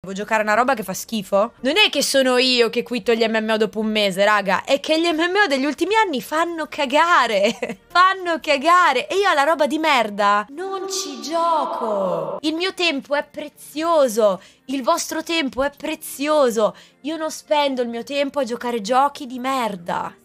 Devo giocare a una roba che fa schifo? Non è che sono io che quitto gli MMO dopo un mese, raga. È che gli MMO degli ultimi anni fanno cagare. Fanno cagare. E io alla roba di merda non ci gioco. Il mio tempo è prezioso. Il vostro tempo è prezioso. Io non spendo il mio tempo a giocare giochi di merda.